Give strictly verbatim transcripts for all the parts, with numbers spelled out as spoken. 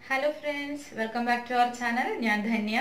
Hello friends, welcome back to our channel. ഞാൻ ധന്യ.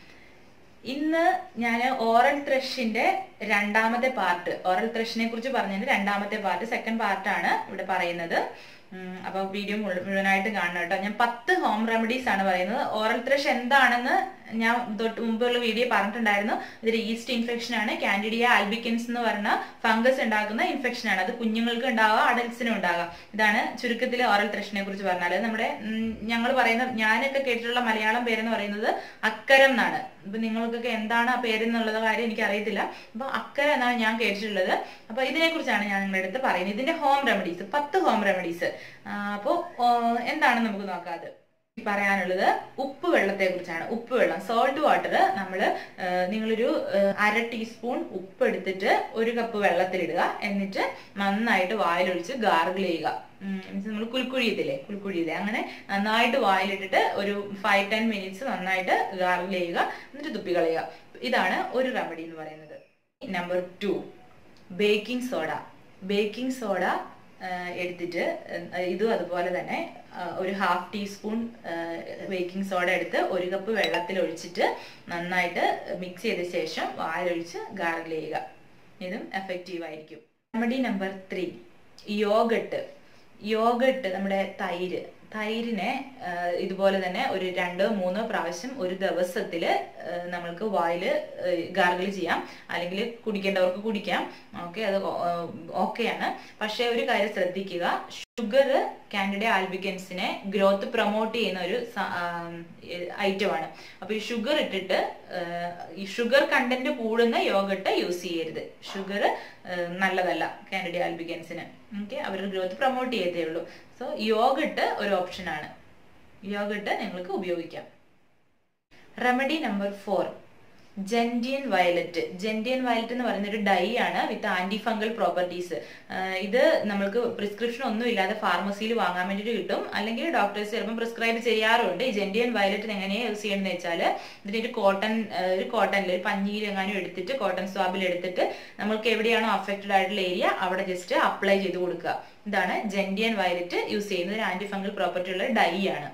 ഇന്ന് ഞാൻ ഓറൽ ത്രഷിന്റെ രണ്ടാമത്തെ പാർട്ട് ഓറൽ ത്രഷിനെ കുറിച്ച് പറഞ്ഞതിന്റെ രണ്ടാമത്തെ പാർട്ട് സെക്കൻഡ് പാർട്ടാണ് ഇവിടെ പറയുന്നത്. അപ്പോൾ വീഡിയോ മുഴുവനായിട്ട് കാണണം കേട്ടോ. ഞാൻ പത്ത് ഹോം റെമഡീസ് ആണ് പറയുന്നത്. ഓറൽ ത്രഷ് എന്താണെന്ന് ഞാൻ തൊട്ട് മുമ്പുള്ള വീഡിയോ പറഞ്ഞിട്ടുണ്ടായിരുന്നു. ഇതൊരു ഈസ്റ്റ് ഇൻഫെക്ഷൻ ആണ്. കാൻഡിഡിയ ആൽബിക്കൻസ് എന്ന് പറഞ്ഞ ഫംഗസ് ഉണ്ടാക്കുന്ന ഇൻഫെക്ഷൻ ആണ്. അത് കുഞ്ഞുങ്ങൾക്ക് ഉണ്ടാവുക, അഡൽട്സിനും ഉണ്ടാകാം. ഇതാണ് ചുരുക്കത്തിൽ ഓറൽ ത്രഷിനെ കുറിച്ച് പറഞ്ഞാൽ. നമ്മുടെ ഞങ്ങൾ പറയുന്ന ഞാനൊക്കെ കേട്ടിട്ടുള്ള മലയാളം പേരെന്ന് പറയുന്നത് അക്കരം എന്നാണ്. ഇപ്പൊ നിങ്ങൾക്കൊക്കെ എന്താണ് ആ പേരെന്നുള്ള കാര്യം എനിക്ക് അറിയത്തില്ല. അപ്പൊ അക്കരം എന്നാണ് ഞാൻ കേട്ടിട്ടുള്ളത്. അപ്പൊ ഇതിനെ കുറിച്ചാണ് ഞാൻ നിങ്ങളുടെ അടുത്ത് പറയുന്നത്. ഇതിന്റെ ഹോം റെമഡീസ്, പത്ത് ഹോം റെമഡീസ്. അപ്പോ എന്താണെന്ന് നമുക്ക് നോക്കാം. അത് പറയാനുള്ളത് ഉപ്പ് വെള്ളത്തെ കുറിച്ചാണ്. ഉപ്പ് വെള്ളം, സോൾട്ട് വാട്ടർ. നമ്മള് നിങ്ങളൊരു അര ടീസ്പൂൺ ഉപ്പ് എടുത്തിട്ട് ഒരു കപ്പ് വെള്ളത്തിലിടുക. എന്നിട്ട് നന്നായിട്ട് വായിലൊഴിച്ച് ഗാർഗിൾ ചെയ്യുക. മീൻസ് നമ്മൾ കുൽക്കുഴിയത്തില്ലേ കുൽക്കുഴിയില്ലേ അങ്ങനെ നന്നായിട്ട് വായിലിട്ടിട്ട് ഒരു ഫൈവ് ടെൻ മിനിറ്റ്സ് നന്നായിട്ട് ഗാർഗിൾ ചെയ്യുക. എന്നിട്ട് തുപ്പി കളയുക. ഇതാണ് ഒരു റെമഡി എന്ന് പറയുന്നത്. Number two, baking soda. Baking soda എടുത്തിട്ട് ഇതും അതുപോലെ തന്നെ ഒരു ഹാഫ് ടീസ്പൂൺ ബേക്കിംഗ് സോഡ എടുത്ത് ഒരു കപ്പ് വെള്ളത്തിൽ ഒഴിച്ചിട്ട് നന്നായിട്ട് മിക്സ് ചെയ്ത ശേഷം വായിലൊഴിച്ച് ഗാർഗിൾ ചെയ്യുക. ഇതും എഫക്റ്റീവ് ആയിരിക്കും. Remedy number three, yogurt. Yogurt നമ്മുടെ തൈര് തൈരിനെ ഇതുപോലെ തന്നെ ഒരു രണ്ടോ മൂന്നോ പ്രാവശ്യം ഒരു ദിവസത്തില് നമ്മൾക്ക് വായില് ഗാർഗിൾ ചെയ്യാം. അല്ലെങ്കിൽ കുടിക്കേണ്ടവർക്ക് കുടിക്കാം. ഓക്കെ, അത് ഓക്കെയാണ്. പക്ഷെ ഒരു കാര്യം ശ്രദ്ധിക്കുക, ഷുഗർ കാൻഡിഡ ആൽബിക്കൻസിനെ ഗ്രോത്ത് പ്രൊമോട്ട് ചെയ്യുന്ന ഒരു ഐറ്റമാണ്. അപ്പൊ ഈ ഷുഗർ ഇട്ടിട്ട് ഈ ഷുഗർ കണ്ടന്റ് കൂടുന്ന യോഗട്ട് യൂസ് ചെയ്യരുത്. ഷുഗർ നല്ലതല്ല കാൻഡിഡ ആൽബിക്കൻസിന്. ഓക്കെ, അവർ ഗ്രോത്ത് പ്രൊമോട്ട് ചെയ്തേ ഉള്ളൂ. സോ യോഗട്ട് ഒരു ഓപ്ഷനാണ്. യോഗട്ട് നിങ്ങൾക്ക് ഉപയോഗിക്കാം. Remedy number four, gentian violet. Gentian violet എന്ന് പറയുന്ന ഒരു ഡൈ ആണ് വിത്ത് ആന്റി ഫംഗൽ പ്രോപ്പർട്ടീസ്. ഇത് നമ്മൾക്ക് പ്രിസ്ക്രിപ്ഷൻ ഒന്നും ഇല്ലാതെ ഫാർമസിയിൽ വാങ്ങാൻ വേണ്ടിയിട്ട് കിട്ടും. അല്ലെങ്കിൽ ഡോക്ടേഴ്സ് ചിലപ്പോൾ പ്രിസ്ക്രൈബ് ചെയ്യാറുണ്ട്. ഈ ജെന്റിയൻ വയലറ്റിന് എങ്ങനെയാണ് യൂസ് ചെയ്യണമെന്ന് വെച്ചാൽ, ഇതിന്റെ ഒരു കോട്ടൺ ഒരു കോട്ടണിൽ ഒരു പഞ്ഞിയിൽ എങ്ങാനും എടുത്തിട്ട് കോട്ടൺ സ്വാബിൽ എടുത്തിട്ട് നമ്മൾക്ക് എവിടെയാണോ അഫക്റ്റഡ് ആയിട്ടുള്ള ഏരിയ അവിടെ ജസ്റ്റ് അപ്ലൈ ചെയ്ത് കൊടുക്കുക. ഇതാണ് ജെന്റിയൻ വയലറ്റ് യൂസ് ചെയ്യുന്നത്. ഒരു ആന്റി ഫംഗൽ പ്രോപ്പർട്ടി ഉള്ള ഡൈ ആണ്.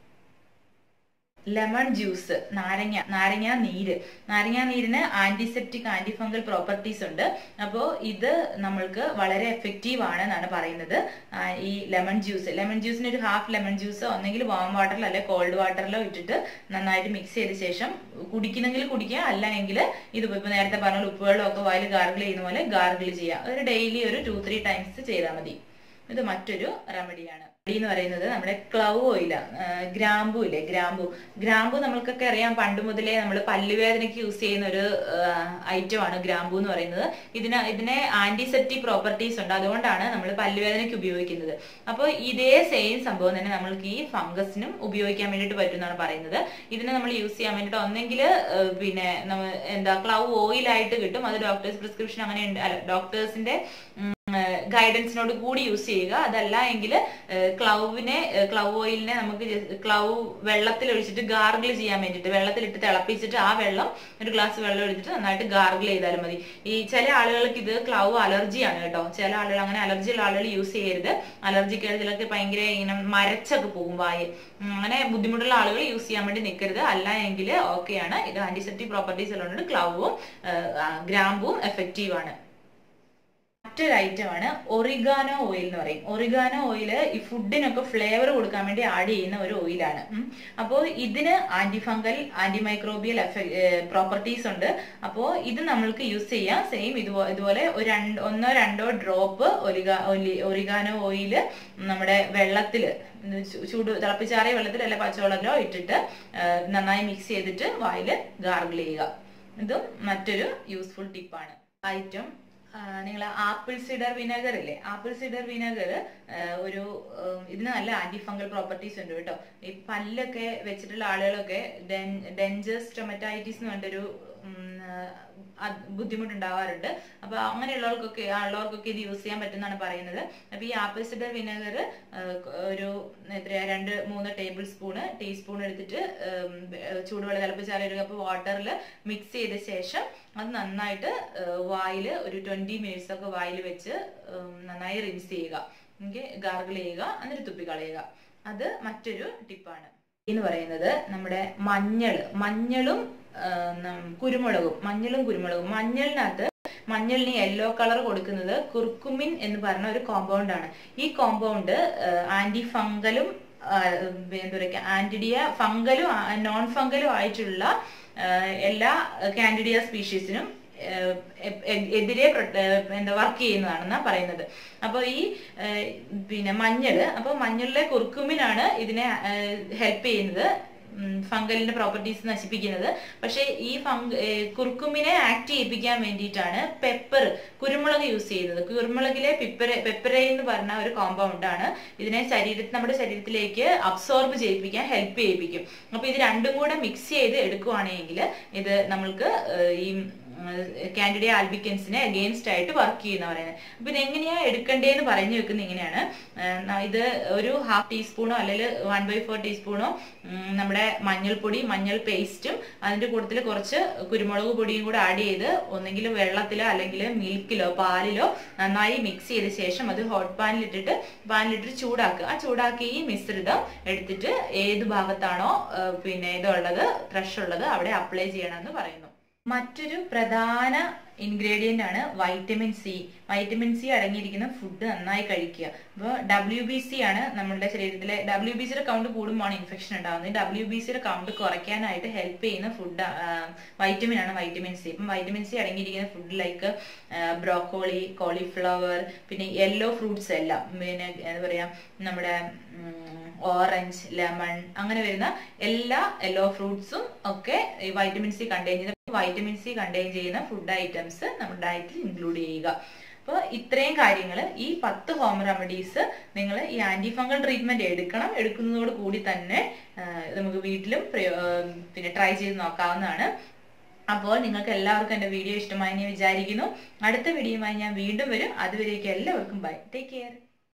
ലെമൺ ജ്യൂസ്, നാരങ്ങ നാരങ്ങ നീര്. നാരങ്ങ നീരിന് ആന്റിസെപ്റ്റിക് ആന്റി ഫംഗൽ പ്രോപ്പർട്ടീസ് ഉണ്ട്. അപ്പോൾ ഇത് നമ്മൾക്ക് വളരെ എഫക്റ്റീവ് ആണ് എന്നാണ് പറയുന്നത്. ഈ ലെമൺ ജ്യൂസ് ലെമൺ ജ്യൂസിന് ഒരു ഹാഫ് ലെമൺ ജ്യൂസ് ഒന്നെങ്കിൽ വാം വാട്ടറിലോ അല്ലെ കോൾഡ് വാട്ടറിലോ ഇട്ടിട്ട് നന്നായിട്ട് മിക്സ് ചെയ്ത ശേഷം കുടിക്കുന്നെങ്കിൽ കുടിക്കുക. അല്ല എങ്കിൽ ഇത് ഇപ്പൊ നേരത്തെ പറഞ്ഞ ഉപ്പുവെള്ളം ഒക്കെ വായിൽ ഗാർഗിൾ ചെയ്യുന്ന പോലെ ഗാർഗിൾ ചെയ്യുക. ഒരു ഡെയിലി ഒരു ടു ത്രീ ടൈംസ് ചെയ്താൽ മതി. ഇത് മറ്റൊരു റെമഡിയാണ്. എന്ന് പറയുന്നത് നമ്മുടെ ക്ലവ് ഓയില, ഗ്രാമ്പു ഇല്ലേ ഗ്രാമ്പു ഗ്രാമ്പു നമ്മൾക്കൊക്കെ അറിയാം. പണ്ട് മുതലേ നമ്മൾ പല്ലുവേദനയ്ക്ക് യൂസ് ചെയ്യുന്ന ഒരു ഐറ്റം ആണ് ഗ്രാമ്പു എന്ന് പറയുന്നത്. ഇതിന് ഇതിനെ ആന്റിസെപ്റ്റിക് പ്രോപ്പർട്ടീസ് ഉണ്ട്. അതുകൊണ്ടാണ് നമ്മൾ പല്ലുവേദനയ്ക്ക് ഉപയോഗിക്കുന്നത്. അപ്പോൾ ഇതേ സെയിം സംഭവം തന്നെ നമ്മൾക്ക് ഈ ഫംഗസിനും ഉപയോഗിക്കാൻ വേണ്ടിയിട്ട് പറ്റും എന്നാണ് പറയുന്നത്. ഇതിനെ നമ്മൾ യൂസ് ചെയ്യാൻ വേണ്ടിയിട്ട് ഒന്നെങ്കിൽ പിന്നെ എന്താ ക്ലവ് ഓയിലായിട്ട് കിട്ടും. അത് ഡോക്ടേഴ്സ് പ്രിസ്ക്രിപ്ഷൻ അങ്ങനെ ഉണ്ട്, അല്ല ഡോക്ടേഴ്സിന്റെ ഗൈഡൻസിനോട് കൂടി യൂസ് ചെയ്യുക. അതല്ല എങ്കിൽ ക്ലൗവിനെ ക്ലവ് ഓയിലിനെ നമുക്ക് ക്ലവ് വെള്ളത്തിൽ ഒഴിച്ചിട്ട് ഗാർഗിൾ ചെയ്യാൻ വേണ്ടിയിട്ട് വെള്ളത്തിലിട്ട് തിളപ്പിച്ചിട്ട് ആ വെള്ളം ഒരു ഗ്ലാസ് വെള്ളം എടുത്തിട്ട് നന്നായിട്ട് ഗാർഗിൾ ചെയ്താലും മതി. ഈ ചില ആളുകൾക്ക് ഇത് ക്ലവ് അലർജിയാണ് കേട്ടോ. ചില ആളുകൾ അങ്ങനെ അലർജി ഉള്ള ആളുകൾ യൂസ് ചെയ്യരുത്. അലർജിക്ക് ചിലർക്ക് ഭയങ്കര ഇങ്ങനെ മരച്ചൊക്കെ പോകും വായ. അങ്ങനെ ബുദ്ധിമുട്ടുള്ള ആളുകൾ യൂസ് ചെയ്യാൻ വേണ്ടി നിൽക്കരുത്. അല്ല എങ്കിൽ ഓക്കെയാണ്. ഇത് ആന്റിസെപ്റ്റിക് പ്രോപ്പർട്ടീസ് ഉള്ളതുകൊണ്ട് ക്ലവും ഗ്രാമ്പും എഫക്റ്റീവ് ആണ്. മറ്റൊരു ഐറ്റം ആണ് ഒറിഗാനോ ഓയിൽ എന്ന് പറയും. ഒറിഗാനോ ഓയില് ഈ ഫുഡിനൊക്കെ ഫ്ലേവർ കൊടുക്കാൻ വേണ്ടി ആഡ് ചെയ്യുന്ന ഒരു ഓയിലാണ്. അപ്പോൾ ഇതിന് anti fungal anti microbial properties ഉണ്ട്. അപ്പോൾ ഇത് നമ്മൾക്ക് യൂസ് ചെയ്യാം. സെയിം ഇതുപോലെ ഇതുപോലെ ഒരു രണ്ട് ഒന്നോ രണ്ടോ ഡ്രോപ്പ് ഒലിഗാ ഒറിഗാനോ ഓയില് നമ്മുടെ വെള്ളത്തിൽ ചൂട് തിളപ്പിച്ചാറിയ വെള്ളത്തിൽ അല്ലെ പച്ചവെള്ളത്തിലോ ഇട്ടിട്ട് നന്നായി മിക്സ് ചെയ്തിട്ട് വായിൽ ഗാർഗിൾ ചെയ്യുക. ഇതും മറ്റൊരു യൂസ്ഫുൾ ടിപ്പാണ്. ഐറ്റം നിങ്ങൾ ആപ്പിൾ സിഡർ വിനെഗർ ഇല്ലേ ആപ്പിൾ സിഡർ വിനെഗർ ഒരു ഇതിന് നല്ല ആന്റി ഫംഗൽ പ്രോപ്പർട്ടീസ് ഉണ്ട് കേട്ടോ. ഈ പല്ലൊക്കെ വെച്ചിട്ടുള്ള ആളുകളൊക്കെ ഡെഞ്ചസ് സ്റ്റൊമറ്റൈറ്റിസ് എന്ന് പറഞ്ഞൊരു ബുദ്ധിമുട്ടുണ്ടാവാറുണ്ട്. അപ്പൊ അങ്ങനെയുള്ളവർക്കൊക്കെ ഉള്ളവർക്കൊക്കെ ഇത് യൂസ് ചെയ്യാൻ പറ്റുന്നതാണ് പറയുന്നത്. അപ്പൊ ഈ ആപ്പിൾ സിഡർ വിനെഗർ ഒരു എത്രയാ രണ്ട് മൂന്ന് ടേബിൾ സ്പൂണ് ടീസ്പൂൺ എടുത്തിട്ട് ചൂടുവെള്ളം തിളപ്പിച്ചാൽ ഒരു കപ്പ് വാട്ടറിൽ മിക്സ് ചെയ്ത ശേഷം അത് നന്നായിട്ട് വായിൽ ഒരു ട്വന്റി മിനിറ്റ്സ് ഒക്കെ വായിൽ വെച്ച് നന്നായി റിൻസ് ചെയ്യുക. ഗാർഗിൾ ചെയ്യുക, എന്നിട്ട് തുപ്പി കളയുക. അത് മറ്റൊരു ടിപ്പാണ്. എന്ന് പറയുന്നത് നമ്മുടെ മഞ്ഞൾ മഞ്ഞളും കുരുമുളകും മഞ്ഞളും കുരുമുളകും മഞ്ഞളിനകത്ത് മഞ്ഞളിന് യെല്ലോ കളർ കൊടുക്കുന്നത് കുർക്കുമിൻ എന്ന് പറഞ്ഞ ഒരു കോമ്പൗണ്ട് ആണ്. ഈ കോമ്പൗണ്ട് ആന്റി ഫംഗലും എന്താ പറയുക ആന്റിഡിയ ഫംഗലും നോൺ ഫംഗലും ആയിട്ടുള്ള എല്ലാ കാൻഡിഡിയ സ്പീഷീസിനും എതിരെ എന്താ വർക്ക് ചെയ്യുന്നതാണെന്നാ പറയുന്നത്. അപ്പൊ ഈ പിന്നെ മഞ്ഞള് അപ്പൊ മഞ്ഞളിലെ കുർക്കുമിനാണ് ഇതിനെ ഹെൽപ്പ് ചെയ്യുന്നത്, ഫംഗലിന്റെ പ്രോപ്പർട്ടീസ് നശിപ്പിക്കുന്നത്. പക്ഷെ ഈ ഫംഗ കുർക്കുമിനെ ആക്ട് ചെയ്യിപ്പിക്കാൻ വേണ്ടിയിട്ടാണ് പെപ്പർ കുരുമുളക് യൂസ് ചെയ്യുന്നത്. കുരുമുളകിലെ പെപ്പര പെപ്പര എന്ന് പറഞ്ഞ ഒരു കോമ്പൗണ്ട് ആണ് ഇതിനെ ശരീരത്തിൽ നമ്മുടെ ശരീരത്തിലേക്ക് അബ്സോർബ് ചെയ്യിപ്പിക്കാൻ ഹെൽപ്പ് ചെയ്യിപ്പിക്കും. അപ്പൊ ഇത് രണ്ടും കൂടെ മിക്സ് ചെയ്ത് എടുക്കുവാണെങ്കിൽ ഇത് നമ്മൾക്ക് ഈ കാൻഡിഡിയ ആൽബിക്കൻസിനെ അഗെയിൻസ്റ്റ് ആയിട്ട് വർക്ക് ചെയ്യുന്ന പറയുന്നത്. അപ്പൊ ഇത് എങ്ങനെയാ എടുക്കേണ്ടതെന്ന് പറഞ്ഞു വെക്കുന്നത് ഇങ്ങനെയാണ്. ഇത് ഒരു ഹാഫ് ടീസ്പൂണോ അല്ലെങ്കിൽ വൺ ബൈ ഫോർ ടീസ്പൂണോ നമ്മുടെ മഞ്ഞൾപ്പൊടി മഞ്ഞൾ പേസ്റ്റും അതിന്റെ കൂട്ടത്തിൽ കുറച്ച് കുരുമുളക് പൊടിയും കൂടെ ആഡ് ചെയ്ത് ഒന്നെങ്കിൽ വെള്ളത്തിലോ അല്ലെങ്കിൽ മിൽക്കിലോ പാലിലോ നന്നായി മിക്സ് ചെയ്ത ശേഷം അത് ഹോട്ട് പാനിലിട്ടിട്ട് പാനിലിട്ടിട്ട് ചൂടാക്കുക. ആ ചൂടാക്കി ഈ മിശ്രിതം എടുത്തിട്ട് ഏത് ഭാഗത്താണോ പിന്നെ ഇതുള്ളത് ത്രഷ് ഉള്ളത് അവിടെ അപ്ലൈ ചെയ്യണമെന്ന് പറയുന്നു. മറ്റൊരു പ്രധാന ഇൻഗ്രീഡിയന്റ് ആണ് വൈറ്റമിൻ സി. വൈറ്റമിൻ സി അടങ്ങിയിരിക്കുന്ന ഫുഡ് നന്നായി കഴിക്കുക. അപ്പോൾ ഡബ്ല്യു ബി സി ആണ് നമ്മുടെ ശരീരത്തിലെ ഡബ്ല്യു ബി സിയുടെ കൗണ്ട് കൂടുമ്പോഴാണ് ഇൻഫെക്ഷൻ ഉണ്ടാകുന്നത്. ഡബ്ല്യു ബി സിയുടെ കൗണ്ട് കുറയ്ക്കാനായിട്ട് ഹെൽപ്പ് ചെയ്യുന്ന ഫുഡ് വൈറ്റമിൻ ആണ് വൈറ്റമിൻ സി. ഇപ്പം വൈറ്റമിൻ സി അടങ്ങിയിരിക്കുന്ന ഫുഡ് ലൈക്ക് ബ്രോക്കോളി, കോളിഫ്ലവർ, പിന്നെ യെല്ലോ ഫ്രൂട്ട്സ് എല്ലാം, പിന്നെ എന്താ പറയാ നമ്മുടെ ഓറഞ്ച്, ലെമൺ അങ്ങനെ വരുന്ന എല്ലാ യെല്ലോ ഫ്രൂട്ട്സും ഒക്കെ ഈ വൈറ്റമിൻ സി കണ്ടെയ്ൻ ചെയ്യുന്ന വൈറ്റമിൻ സി കണ്ടെയ്ൻ ചെയ്യുന്ന ഫുഡ് ഐറ്റംസ് നമ്മുടെ ഡയറ്റിൽ ഇൻക്ലൂഡ് ചെയ്യുക. അപ്പോൾ ഇത്രയും കാര്യങ്ങൾ ഈ പത്ത് ഹോം റെമഡീസ് നിങ്ങൾ ഈ ആന്റി ഫംഗൽ ട്രീറ്റ്മെന്റ് എടുക്കണം. എടുക്കുന്നതോട് കൂടി തന്നെ നമുക്ക് വീട്ടിലും പിന്നെ ട്രൈ ചെയ്ത് നോക്കാവുന്നതാണ്. അപ്പോൾ നിങ്ങൾക്ക് എല്ലാവർക്കും എൻ്റെ വീഡിയോ ഇഷ്ടമായി ഞാൻ വിചാരിക്കുന്നു. അടുത്ത വീഡിയോയുമായി ഞാൻ വീണ്ടും വരും. അതുവരേക്കും എല്ലാവർക്കും ബൈ, ടേക്ക് കെയർ.